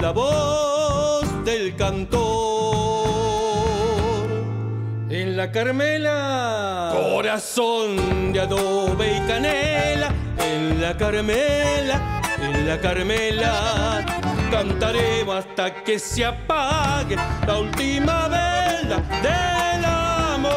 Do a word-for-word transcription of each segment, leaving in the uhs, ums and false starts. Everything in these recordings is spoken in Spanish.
la voz del cantor. En la Carmela, corazón de adobe y canela. En la Carmela, en la Carmela, cantaremos hasta que se apague la última vela del amor.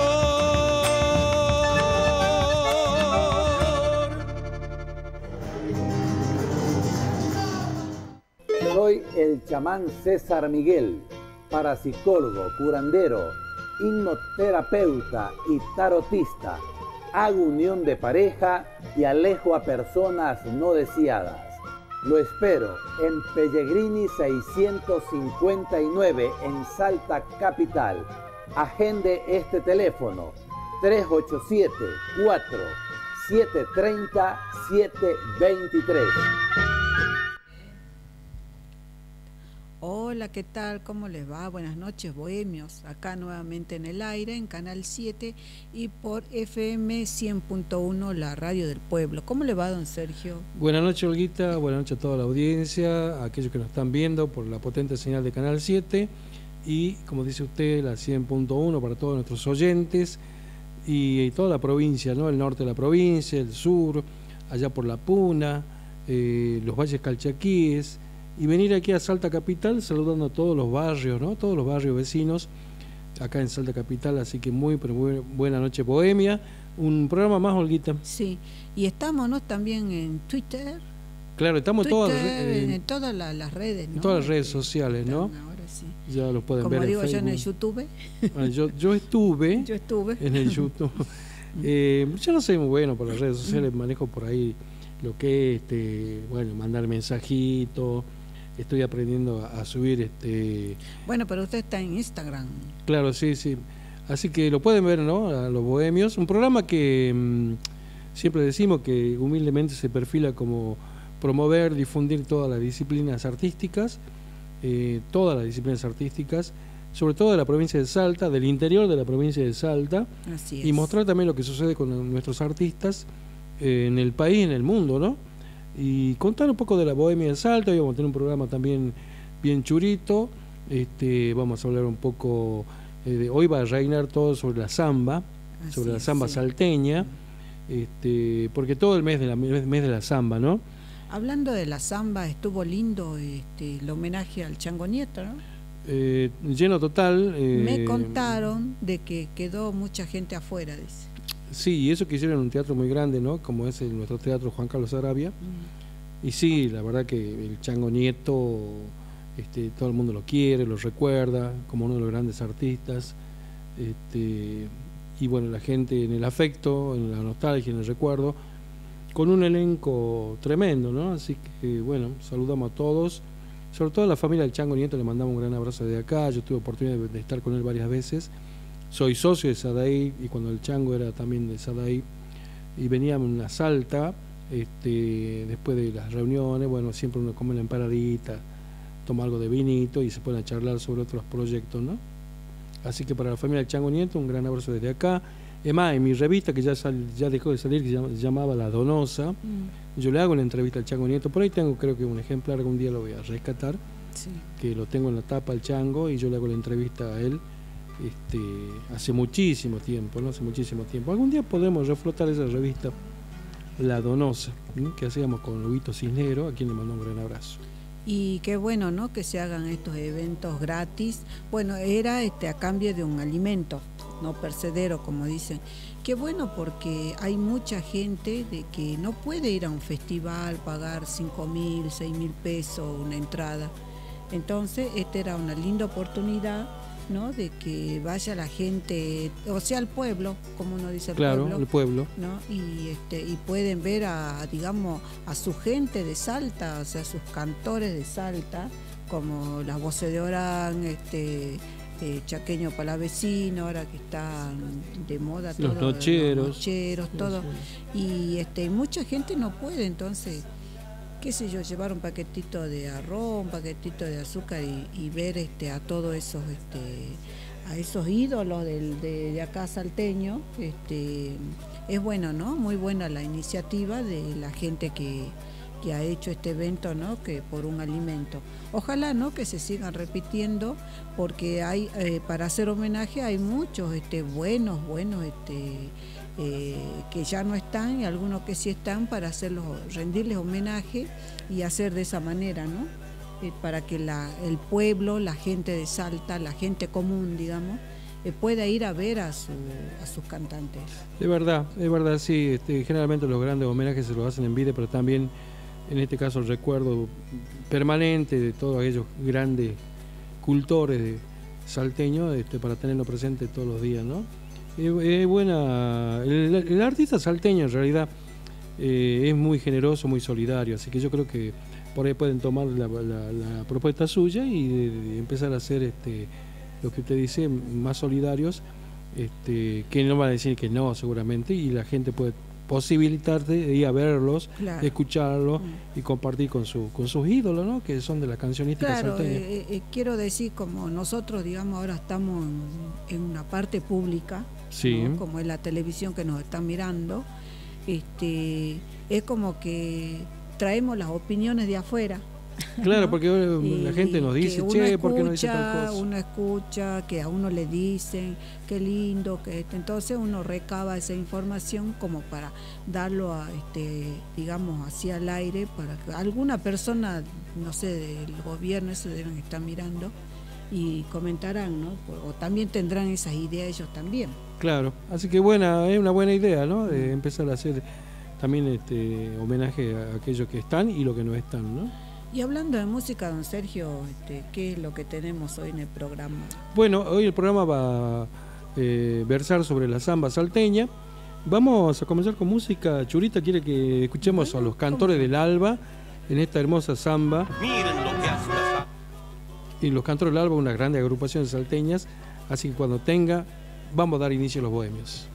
Soy el chamán César Miguel, parapsicólogo, curandero, hipnoterapeuta y tarotista. Hago unión de pareja y alejo a personas no deseadas. Lo espero en Pellegrini seiscientos cincuenta y nueve en Salta Capital. Agende este teléfono tres ocho siete, cuatro siete tres cero, siete dos tres. Hola, ¿qué tal? ¿Cómo les va? Buenas noches, bohemios. Acá nuevamente en el aire, en Canal siete y por F M cien punto uno, la radio del pueblo. ¿Cómo le va, don Sergio? Buenas noches, Olguita. Buenas noches a toda la audiencia, a aquellos que nos están viendo por la potente señal de Canal siete y, como dice usted, la cien punto uno para todos nuestros oyentes y, y toda la provincia, ¿no? El norte de la provincia, el sur, allá por La Puna, eh, los valles calchaquíes, y venir aquí a Salta Capital saludando a todos los barrios, ¿no? Todos los barrios vecinos acá en Salta Capital, así que muy, pero muy buena noche bohemia. Un programa más, Olguita. Sí, y estamos, ¿no? También en Twitter. Claro, estamos Twitter, todas, en, eh, en todas la, las redes, ¿no? En todas las redes sociales, ¿no? Ahora sí. Ya los pueden Como ver digo en yo Facebook. en el YouTube. Bueno, yo, yo estuve, yo estuve en el YouTube. eh, yo no soy muy bueno por las redes sociales, manejo por ahí lo que es, este, bueno, mandar mensajitos. Estoy aprendiendo a, a subir este. Bueno, pero usted está en Instagram. Claro, sí, sí. Así que lo pueden ver, ¿no? A los bohemios. Un programa que mmm, siempre decimos que humildemente se perfila como promover, difundir todas las disciplinas artísticas, eh, todas las disciplinas artísticas, sobre todo de la provincia de Salta, del interior de la provincia de Salta. Así es. Y mostrar también lo que sucede con nuestros artistas eh, en el país, en el mundo, ¿no? Y contar un poco de la bohemia de Salta. Hoy vamos a tener un programa también bien churito. Este, vamos a hablar un poco eh, de, hoy va a reinar todo sobre la samba, Así sobre la samba es, sí. salteña, este, porque todo el mes de la mes de la samba, ¿no? Hablando de la samba, estuvo lindo este, el homenaje al Chango Nieto, ¿no? Eh, lleno total. Eh, Me contaron de que quedó mucha gente afuera, dice. Sí, y eso que hicieron en un teatro muy grande, ¿no? Como es el, nuestro teatro Juan Carlos Arabia. Mm. Y sí, la verdad que el Chango Nieto, este, todo el mundo lo quiere, lo recuerda como uno de los grandes artistas. Este, y bueno, la gente en el afecto, en la nostalgia, en el recuerdo, con un elenco tremendo, ¿no? Así que bueno, saludamos a todos, sobre todo a la familia del Chango Nieto, le mandamos un gran abrazo de acá. Yo tuve oportunidad de, de estar con él varias veces. Soy socio de Sadaí y cuando el Chango era también de Sadaí y veníamos a Salta, este, después de las reuniones, bueno, siempre uno come la empanadita, toma algo de vinito y se pone a charlar sobre otros proyectos, ¿no? Así que para la familia del Chango Nieto, un gran abrazo desde acá. Es más, en mi revista que ya, sal, ya dejó de salir, que se, llama, se llamaba La Donosa, mm. yo le hago una entrevista al Chango Nieto. Por ahí tengo, creo que un ejemplar, algún día lo voy a rescatar, sí. que lo tengo en la tapa al Chango y yo le hago la entrevista a él. Este, hace muchísimo tiempo, ¿no? Hace muchísimo tiempo. Algún día podemos reflotar esa revista, La Donosa, ¿no? Que hacíamos con Huguito Cisnero, a quien le mando un gran abrazo. Y qué bueno, ¿no? Que se hagan estos eventos gratis. Bueno, era este a cambio de un alimento, no percedero, como dicen. Qué bueno, porque hay mucha gente de que no puede ir a un festival, pagar cinco mil, seis mil pesos una entrada. Entonces, esta era una linda oportunidad, ¿no? De que vaya la gente, o sea, el pueblo, como uno dice, el claro, pueblo, el pueblo, ¿no? Y este y pueden ver a, digamos, a su gente de Salta, o sea, sus cantores de Salta, como las voces de Orán, este eh, Chaqueño Palavecino, ahora que están de moda los todo, nocheros, los nocheros, todo, sí. Y este mucha gente no puede, entonces, qué sé yo, llevar un paquetito de arroz, un paquetito de azúcar y, y ver este a todos esos este a esos ídolos del, de, de acá salteño, este es bueno, ¿no? Muy buena la iniciativa de la gente que, que ha hecho este evento, ¿no? Que por un alimento. Ojalá, ¿no? Que se sigan repitiendo, porque hay eh, para hacer homenaje hay muchos este, buenos, buenos, este, eh, que ya no están y algunos que sí están para hacerlos, rendirles homenaje y hacer de esa manera, ¿no? Eh, para que la, el pueblo, la gente de Salta, la gente común, digamos, eh, pueda ir a ver a, su, a sus cantantes. Es verdad, es verdad, sí. Este, generalmente los grandes homenajes se los hacen en vida, pero también en este caso el recuerdo permanente de todos aquellos grandes cultores de salteños, este, para tenerlo presente todos los días, ¿no? Es, es buena. El, el artista salteño en realidad eh, es muy generoso, muy solidario, así que yo creo que por ahí pueden tomar la, la, la propuesta suya y de, de empezar a hacer este, lo que usted dice, más solidarios, este, que no van a decir que no seguramente, y la gente puede posibilitarte de ir a verlos, claro, de escucharlos mm. y compartir con su con sus ídolos, ¿no? Que son de la cancionística claro, salteña. Eh, eh, quiero decir, como nosotros, digamos, ahora estamos en, en una parte pública, sí, ¿no? Como es la televisión que nos están mirando, este, es como que traemos las opiniones de afuera. Claro, ¿no? porque la y, gente nos dice, che, escucha, ¿por qué no dice tal cosa? Uno escucha, que a uno le dicen, qué lindo, que este, entonces uno recaba esa información como para darlo a, este, digamos, hacia el aire, para que alguna persona, no sé, del gobierno, eso deben estar mirando y comentarán, ¿no? O también tendrán esas ideas ellos también. Claro, así que buena, es una buena idea, ¿no? De empezar a hacer también este homenaje a aquellos que están y los que no están, ¿no? Y hablando de música, don Sergio, este, ¿qué es lo que tenemos hoy en el programa? Bueno, hoy el programa va a eh, versar sobre la samba salteña. Vamos a comenzar con música. Churita quiere que escuchemos bueno, a los Cantores del Alba en esta hermosa samba. Miren lo que hace la samba. Y los Cantores del Alba, una grande agrupación de salteñas. Así que cuando tenga, vamos a dar inicio a los bohemios.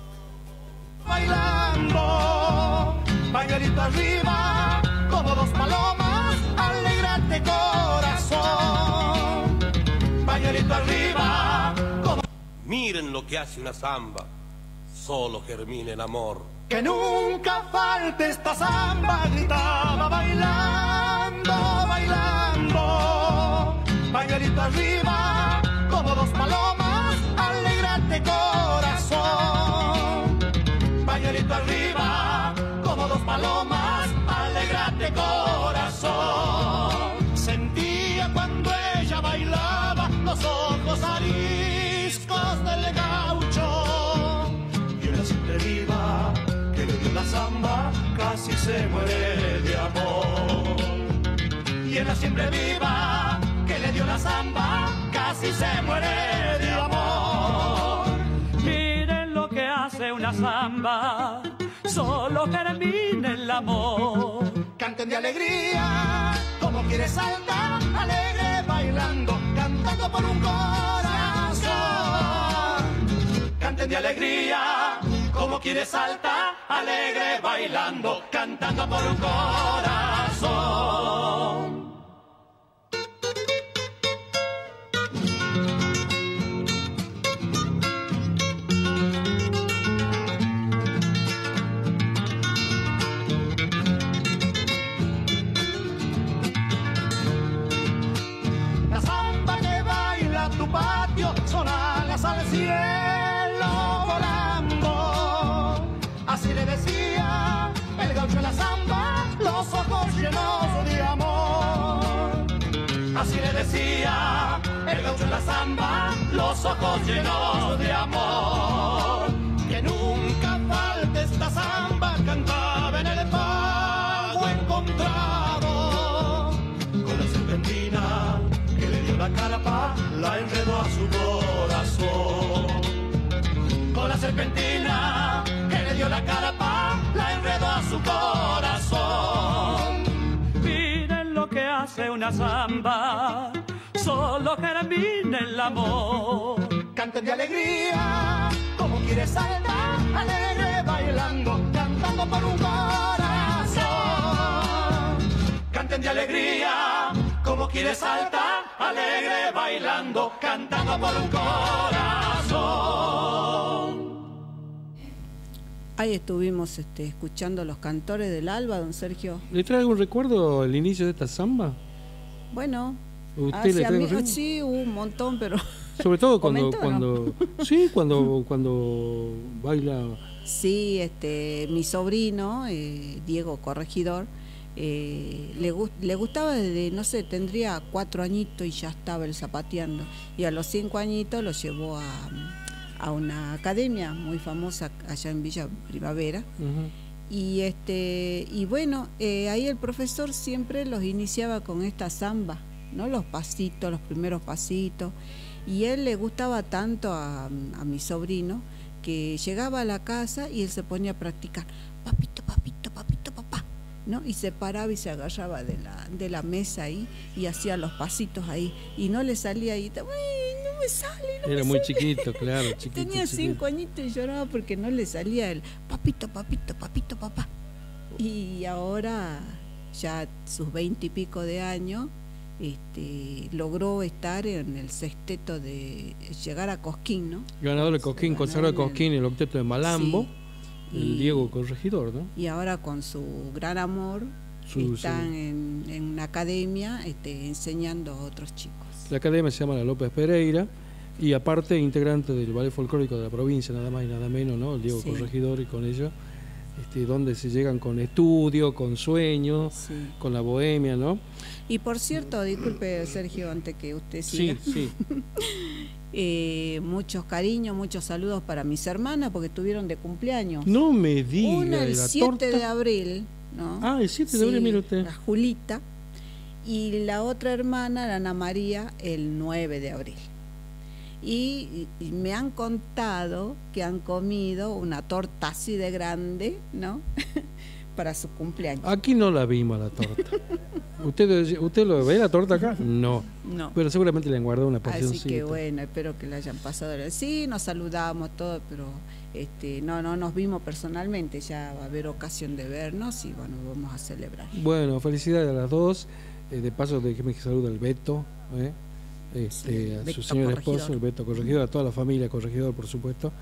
Bailando, pañuelito arriba, como dos palomas, alegrate corazón. Pañuelito arriba, como... Miren lo que hace una samba, solo germina el amor. Que nunca falte esta samba, gritaba bailando, bailando. Pañuelito arriba, como dos palomas, alegrate corazón. Pañuelito arriba, como dos palomas, alegrate corazón. Sentía cuando ella bailaba los ojos ariscos del gaucho. Y una siempre viva, que le dio la samba, casi se muere de amor. Y en la siempre viva, que le dio la samba, casi se muere de amor. Miren lo que hace una samba, solo germina el amor. Canten de alegría, como quiere saltar, alegre bailando, cantando por un corazón. Canten de alegría, como quiere saltar, alegre bailando, cantando por un corazón. Son alas al cielo volando. Así le decía el gaucho en la samba, los ojos llenos de amor. Así le decía el gaucho en la samba, los ojos llenos de amor. Que nunca falte esta samba, cantaba en el pago encontrado. Con la serpentina que le dio la carpa, la enredó a su corazón. Con la serpentina que le dio la carpa, la enredó a su corazón. Miren lo que hace una samba, solo germina el amor. Canten de alegría, como quiere saltar, alegre bailando, cantando por un corazón. Canten de alegría, como quiere saltar, alegre bailando, cantando por un corazón. Ahí estuvimos este, escuchando los cantores del alba, don Sergio. ¿Le trae algún recuerdo el inicio de esta samba? Bueno, ¿Usted le trae mí, algún... sí, hubo un montón, pero... Sobre todo cuando... ¿Comentó, cuando no? Sí, cuando, cuando baila... Sí, este, mi sobrino, eh, Diego Corregidor, eh, le, le gustaba desde, no sé, tendría cuatro añitos y ya estaba él zapateando. Y a los cinco añitos lo llevó a... a una academia muy famosa allá en Villa Primavera. Uh-huh. Y este y bueno, eh, ahí el profesor siempre los iniciaba con esta samba, ¿no? Los pasitos, los primeros pasitos. Y él le gustaba tanto a, a mi sobrino que llegaba a la casa y él se ponía a practicar. Papito, papito, papito, papá, ¿no? Y se paraba y se agarraba de la, de la mesa ahí y hacía los pasitos ahí. Y no le salía ahí, no me sale, no Era me muy sale. chiquito, claro, chiquito. Tenía chiquito. cinco añitos y lloraba porque no le salía el papito, papito, papito, papá. Y ahora, ya sus veinte y pico de años, este, logró estar en el sexteto de llegar a Cosquín, ¿no? Ganador de Cosquín, consagrado de Cosquín, el octeto de Malambo, sí. el y, Diego Corregidor, ¿no? Y ahora con su gran amor, su, están sí. en, en una academia este, enseñando a otros chicos. La academia se llama la López Pereira y aparte integrante del ballet folclórico de la provincia, nada más y nada menos, ¿no? El Diego sí. Corregidor, y con ellos este, donde se llegan con estudio, con sueños, sí. con la bohemia, ¿no? Y por cierto, disculpe Sergio, antes que usted siga. Sí, sí. eh, muchos cariños, muchos saludos para mis hermanas porque estuvieron de cumpleaños. No me diga. Una el siete de abril, ¿no? Ah, el siete de abril, sí, mire usted. La Julita. Y la otra hermana, la Ana María, el nueve de abril. Y, y me han contado que han comido una torta así de grande, ¿no? Para su cumpleaños. Aquí no la vimos la torta. ¿Usted, ¿Usted lo ve la torta acá? No. No. Pero seguramente le han guardado una porcioncita. Así que bueno, espero que la hayan pasado. Sí, nos saludamos todo, pero este, no, no nos vimos personalmente. Ya va a haber ocasión de vernos y bueno, vamos a celebrar. Bueno, felicidades a las dos. Eh, de paso, déjeme que salude al Beto, ¿eh? este, sí, a su señor esposo, el Beto Corregidor, a toda la familia Corregidor, por supuesto.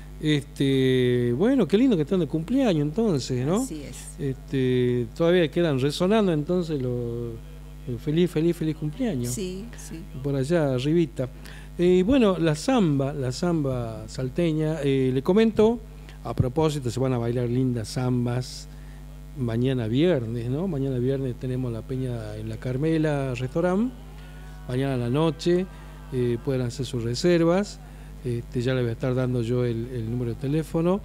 Este, bueno, qué lindo que están de cumpleaños entonces, ¿no? Así es. Este, todavía quedan resonando entonces los lo feliz, feliz, feliz cumpleaños. Sí, sí. Por allá arribita. Y eh, bueno, la samba, la samba salteña, eh, le comento, a propósito, se van a bailar lindas zambas mañana viernes, ¿no? Mañana viernes tenemos la peña en la Carmela Restaurant. Mañana a la noche eh, pueden hacer sus reservas. Este, ya le voy a estar dando yo el, el número de teléfono.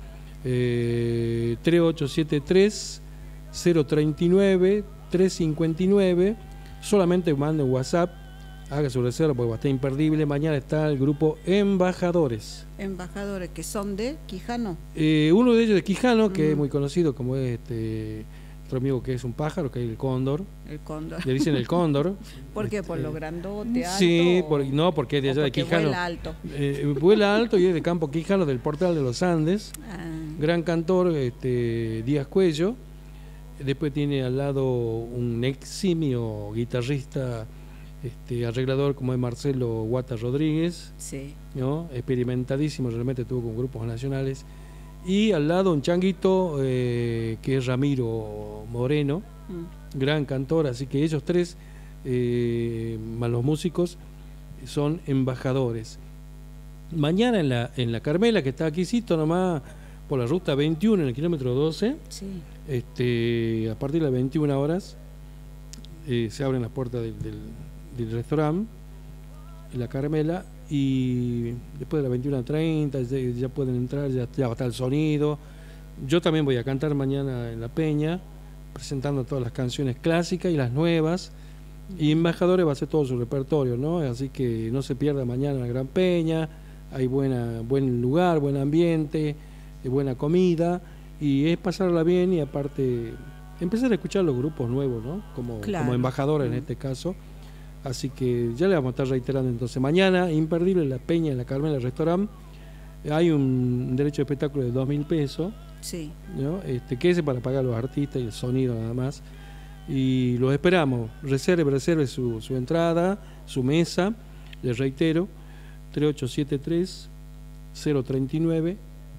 Eh, tres ocho siete tres, cero tres nueve, tres cinco nueve. Solamente mande un WhatsApp, haga su reserva porque va a estar imperdible. Mañana está el grupo Embajadores. Embajadores, que son de Quijano. Eh, uno de ellos de Quijano, que mm. es muy conocido, como es este otro amigo que es un pájaro, que es el cóndor. El cóndor. Le dicen el cóndor. ¿Por qué? Este, ¿Por lo grandote, alto? Sí, por, no, porque es de allá de Quijano. Vuela alto. Eh, vuela alto y es de Campo Quijano, del Portal de los Andes. Ah. Gran cantor, este, Díaz Cuello. Después tiene al lado un eximio guitarrista, este, arreglador como es Marcelo Guata Rodríguez, sí. ¿no? Experimentadísimo, realmente estuvo con grupos nacionales. Y al lado un changuito eh, que es Ramiro Moreno, mm. gran cantor, así que ellos tres, eh, más los músicos, son embajadores. Mañana en la, en la Carmela, que está aquícito nomás por la ruta veintiuno, en el kilómetro doce, sí. este, a partir de las veintiuna horas eh, se abren las puertas del, del, del restaurante en la Carmela, y después de las veintiuna treinta ya, ya pueden entrar, ya, ya va a estar el sonido. Yo también voy a cantar mañana en la peña, presentando todas las canciones clásicas y las nuevas, y Embajadores va a hacer todo su repertorio, ¿no? Así que no se pierda mañana la Gran Peña. Hay buena, buen lugar, buen ambiente, buena comida, y es pasarla bien y aparte empezar a escuchar los grupos nuevos, ¿no? Como, claro. como Embajadores en este caso. Así que ya le vamos a estar reiterando entonces. Mañana, imperdible, la peña en la Carmela Restaurant. Hay un derecho de espectáculo de dos mil pesos, sí. ¿no? Este, que es para pagar a los artistas y el sonido nada más. Y los esperamos. Reserve, reserve su, su entrada, su mesa. Les reitero, tres ocho siete tres, cero tres nueve,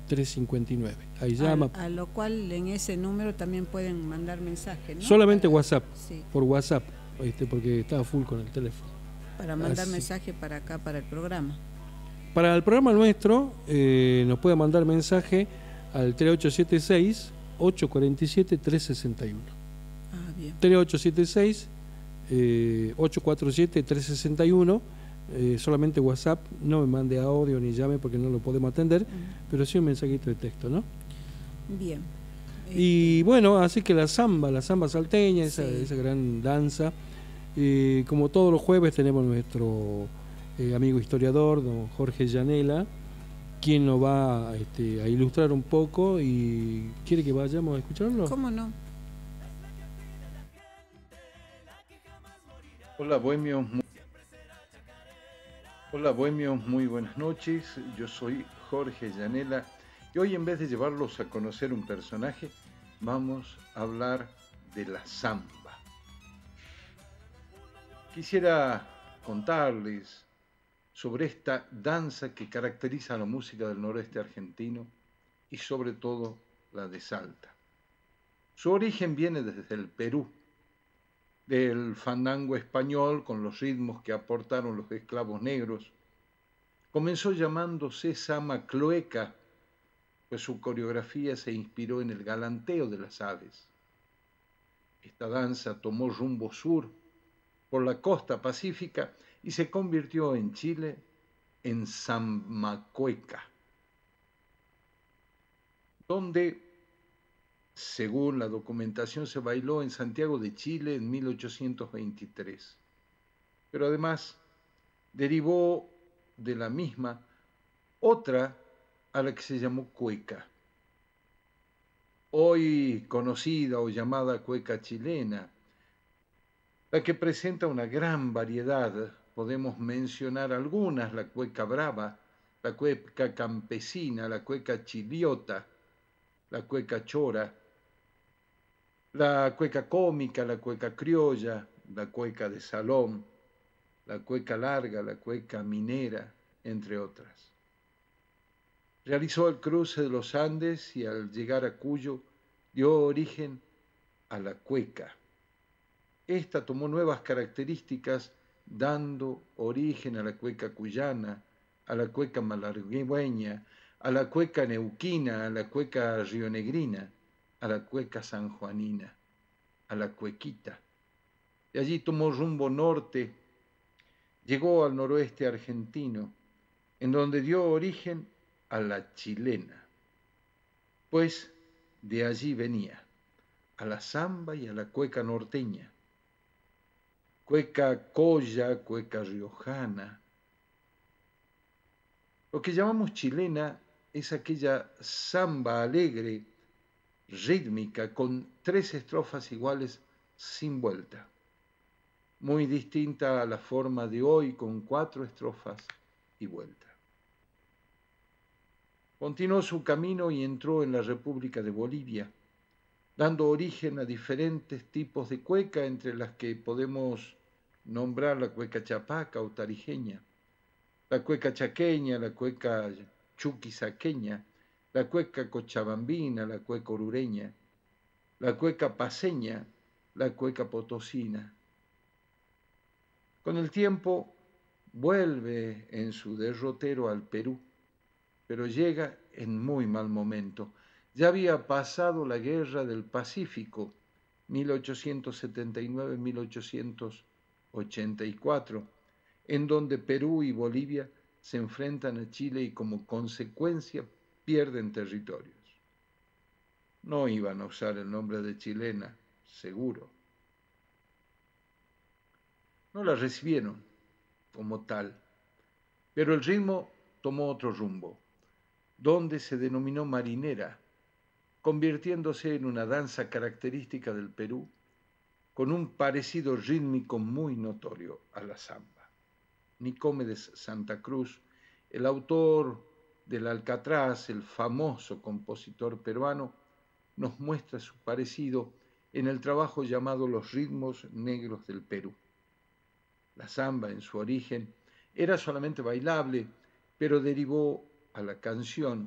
trescientos cincuenta y nueve. Ahí llama. A, a lo cual en ese número también pueden mandar mensajes, ¿no? Solamente Para, WhatsApp, sí. por WhatsApp, este, porque estaba full con el teléfono. Para mandar Así. mensaje para acá, para el programa. Para el programa nuestro, eh, nos puede mandar mensaje al tres ocho siete seis, ocho cuatro siete, tres seis uno. Ah, bien. tres ocho siete seis, ocho cuatro siete, tres seis uno. Eh, solamente WhatsApp, no me mande audio ni llame porque no lo podemos atender, uh-huh. pero sí un mensajito de texto, ¿no? Bien. Y bueno, así que la samba, la samba salteña, esa, sí. esa gran danza, eh, como todos los jueves tenemos nuestro eh, amigo historiador, don Jorge Llanela, quien nos va este, a ilustrar un poco y quiere que vayamos a escucharlo. ¿Cómo no? Hola bohemios, hola bohemios, muy buenas noches. Yo soy Jorge Llanela y hoy, en vez de llevarlos a conocer un personaje, vamos a hablar de la samba. Quisiera contarles sobre esta danza que caracteriza la música del noroeste argentino y sobre todo la de Salta. Su origen viene desde el Perú, del fandango español con los ritmos que aportaron los esclavos negros. Comenzó llamándose samba cloeca, pues su coreografía se inspiró en el galanteo de las aves. Esta danza tomó rumbo sur por la costa pacífica y se convirtió en Chile en sambacueca, donde, según la documentación, se bailó en Santiago de Chile en mil ochocientos veintitrés. Pero además derivó de la misma otra a la que se llamó cueca, hoy conocida o llamada cueca chilena, la que presenta una gran variedad. Podemos mencionar algunas: la cueca brava, la cueca campesina, la cueca chiliota, la cueca chora, la cueca cómica, la cueca criolla, la cueca de salón, la cueca larga, la cueca minera, entre otras. Realizó el cruce de los Andes y al llegar a Cuyo dio origen a la cueca. Esta tomó nuevas características, dando origen a la cueca cuyana, a la cueca malargüeña, a la cueca neuquina, a la cueca rionegrina, a la cueca sanjuanina, a la cuequita. De allí tomó rumbo norte, llegó al noroeste argentino, en donde dio origen a la chilena, pues de allí venía, a la samba y a la cueca norteña, cueca colla, cueca riojana. Lo que llamamos chilena es aquella samba alegre, rítmica, con tres estrofas iguales sin vuelta, muy distinta a la forma de hoy con cuatro estrofas y vuelta. Continuó su camino y entró en la República de Bolivia, dando origen a diferentes tipos de cueca, entre las que podemos nombrar la cueca chapaca o tarijeña, la cueca chaqueña, la cueca chuquisaqueña, la cueca cochabambina, la cueca orureña, la cueca paceña, la cueca potosina. Con el tiempo vuelve en su derrotero al Perú, pero llega en muy mal momento. Ya había pasado la Guerra del Pacífico, mil ochocientos setenta y nueve a mil ochocientos ochenta y cuatro, en donde Perú y Bolivia se enfrentan a Chile y como consecuencia pierden territorios. No iban a usar el nombre de chilena, seguro. No la recibieron como tal, pero el ritmo tomó otro rumbo, donde se denominó marinera, convirtiéndose en una danza característica del Perú, con un parecido rítmico muy notorio a la samba. Nicomedes Santa Cruz, el autor del Alcatraz, el famoso compositor peruano, nos muestra su parecido en el trabajo llamado Los ritmos negros del Perú. La samba, en su origen, era solamente bailable, pero derivó a la canción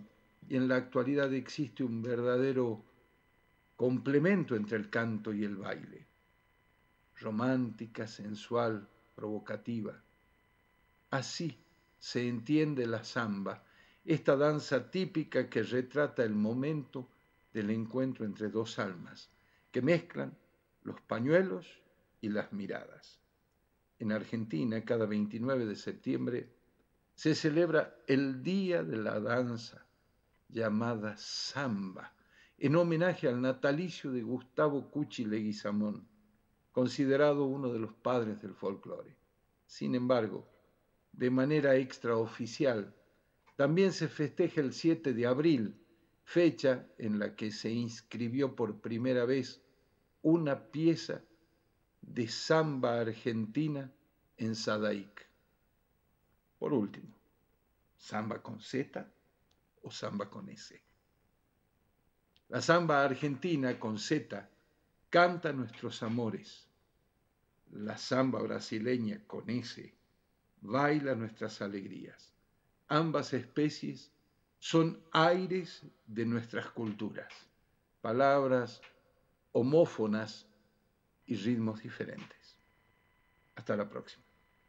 y en la actualidad existe un verdadero complemento entre el canto y el baile. Romántica, sensual, provocativa. Así se entiende la samba, esta danza típica que retrata el momento del encuentro entre dos almas, que mezclan los pañuelos y las miradas. En Argentina, cada veintinueve de septiembre, se celebra el Día de la Danza, llamada samba, en homenaje al natalicio de Gustavo Cuchi Leguizamón, considerado uno de los padres del folclore. Sin embargo, de manera extraoficial, también se festeja el siete de abril, fecha en la que se inscribió por primera vez una pieza de samba argentina en Sadaic. Por último, ¿samba con Z o samba con S? La samba argentina con Z canta nuestros amores. La samba brasileña con S baila nuestras alegrías. Ambas especies son aires de nuestras culturas, palabras homófonas y ritmos diferentes. Hasta la próxima.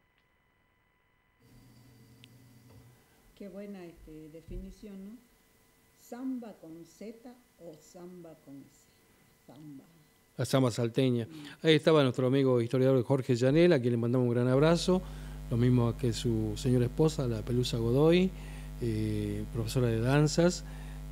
Qué buena este, definición, ¿no? Samba con Z o samba con S. Samba. La samba salteña. Ahí estaba nuestro amigo historiador Jorge Llanel, a quien le mandamos un gran abrazo. Lo mismo que su señora esposa, la Pelusa Godoy, eh, profesora de danzas.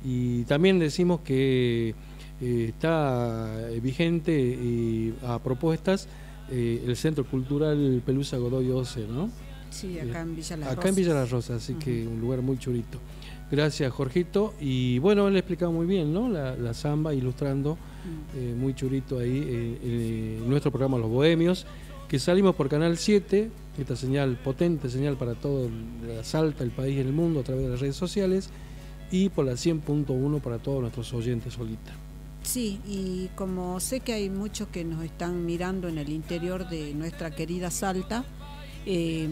Y también decimos que eh, está vigente y a propuestas eh, el Centro Cultural Pelusa Godoy Oce, ¿no? Sí, acá en Villa Las Rosas. Acá en Villa Las Rosas, así uh-huh. que un lugar muy churito. Gracias, Jorgito. Y bueno, él le explicaba muy bien, ¿no? La, la samba, ilustrando, uh-huh. eh, muy churito ahí, eh, eh, nuestro programa Los Bohemios, que salimos por Canal siete, esta señal, potente señal para todo la Salta, el país y el mundo a través de las redes sociales, y por la cien punto uno para todos nuestros oyentes, Solita. Sí, y como sé que hay muchos que nos están mirando en el interior de nuestra querida Salta, eh,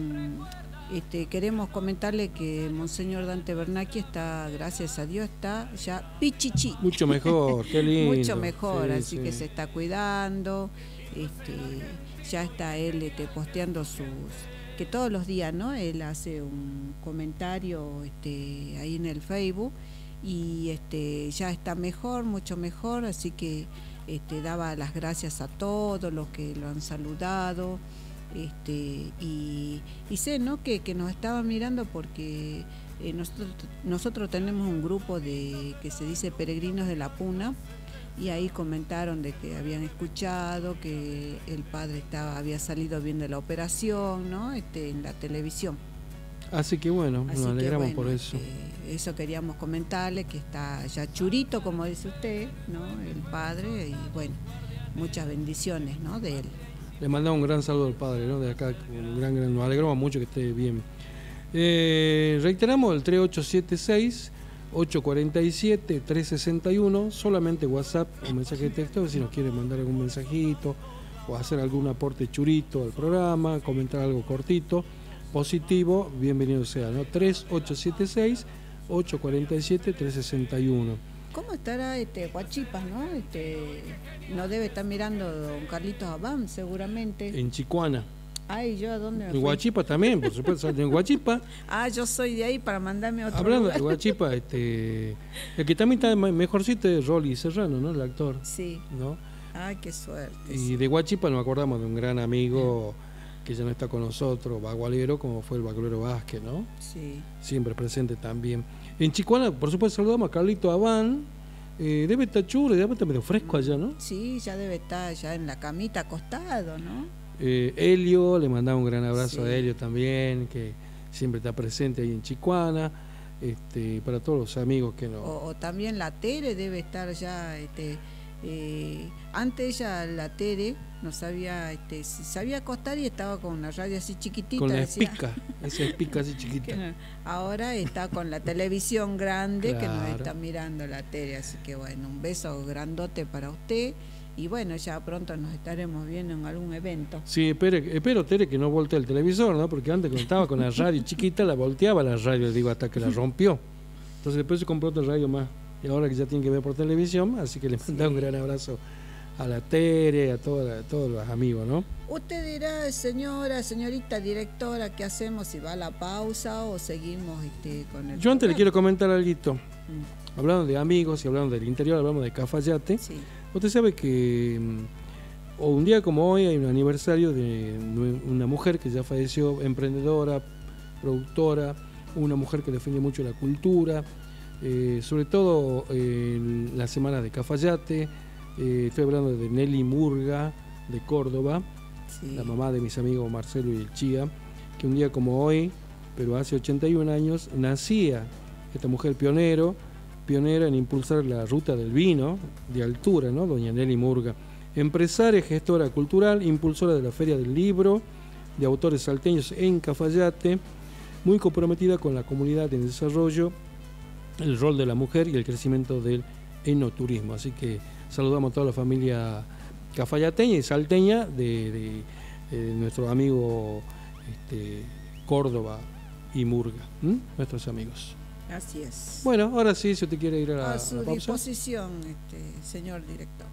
este, queremos comentarle que Monseñor Dante Bernacchi está, gracias a Dios, está ya pichichi. Mucho mejor, qué lindo. Mucho mejor, sí, así sí. que se está cuidando, este, ya está él este, posteando sus... que todos los días, ¿no? Él hace un comentario este, ahí en el Facebook y este, ya está mejor, mucho mejor, así que este, daba las gracias a todos los que lo han saludado. Este, y, y sé, ¿no? que, que nos estaban mirando porque eh, nosotros, nosotros tenemos un grupo de que se dice Peregrinos de la Puna, y ahí comentaron de que habían escuchado que el padre estaba había salido bien de la operación, ¿no? este, en la televisión. Así que bueno, Así nos alegramos que, bueno, por eso. Este, eso queríamos comentarle, que está ya churito, como dice usted, ¿no? El padre, y bueno, muchas bendiciones, ¿no? de él. Le mandamos un gran saludo al padre, ¿no? De acá, un gran, gran, nos alegramos mucho que esté bien. Eh, reiteramos el tres ocho siete seis, ocho cuatro siete, tres seis uno, solamente WhatsApp o mensaje de texto, si nos quiere mandar algún mensajito o hacer algún aporte churito al programa, comentar algo cortito, positivo, bienvenido sea, ¿no? tres ocho siete seis, ocho cuatro siete, tres seis uno. ¿Cómo estará este Huachipas, no? Este, no debe estar mirando don Carlitos Abam, seguramente. En Chicuana. Ay, ¿yo a dónde me En fui? Huachipa también, por supuesto, en Huachipa. Ah, yo soy de ahí para mandarme a otro Hablando lugar. de Huachipa, este, el que también está mejorcito es Rolly Serrano, ¿no? El actor. Sí. ¿No? Ay, qué suerte. Y sí. de Huachipa nos acordamos de un gran amigo que ya no está con nosotros, bagualero, como fue el bagualero Vázquez, ¿no? Sí. Siempre presente también. En Chicuana, por supuesto, saludamos a Carlito Abán. Eh, debe estar chulo, debe estar medio fresco allá, ¿no? Sí, ya debe estar ya en la camita acostado, ¿no? Eh, Helio, le mandamos un gran abrazo Sí. a Helio también, que siempre está presente ahí en Chicuana. Este, para todos los amigos que no. O, o también la Tere debe estar ya, este, eh, antes ella, la Tere, no sabía, este, se sabía acostar y estaba con una radio así chiquitita. Con la decía, espica, esa espica así chiquita. que no, ahora está con la televisión grande, Claro. que nos está mirando la Tere, así que bueno, un beso grandote para usted. Y bueno, ya pronto nos estaremos viendo en algún evento. Sí, espero, espero Tere, que no voltee el televisor, ¿no? Porque antes cuando estaba con la radio chiquita, la volteaba la radio, digo, hasta que la rompió. Entonces después se compró otra radio más, y ahora que ya tienen que ver por televisión, así que le mando sí. un gran abrazo a la Tere, a, toda, a todos los amigos, ¿no? Usted dirá, señora, señorita directora, ¿qué hacemos? ¿Si va a la pausa o seguimos este, con el Yo antes programa? le quiero comentar algo. Mm. Hablando de amigos y hablando del interior, hablamos de Cafayate. Sí. Usted sabe que o un día como hoy hay un aniversario de una mujer que ya falleció, emprendedora, productora, una mujer que defiende mucho la cultura, eh, sobre todo en la semana de Cafayate. Eh, estoy hablando de Nelly Murga, de Córdoba, sí. la mamá de mis amigos Marcelo y el Chía, que un día como hoy, pero hace ochenta y un años, nacía esta mujer pionero, pionera en impulsar la ruta del vino de altura, ¿no? Doña Nelly Murga, empresaria, gestora cultural, impulsora de la Feria del Libro, de autores salteños en Cafayate, muy comprometida con la comunidad en desarrollo, el rol de la mujer y el crecimiento del enoturismo. Así que saludamos a toda la familia cafayateña y salteña de, de, de nuestro amigo este, Córdoba y Murga, ¿m? nuestros amigos. Así es. Bueno, ahora sí, si usted quiere ir a la, a su a la pausa. disposición, este, señor director.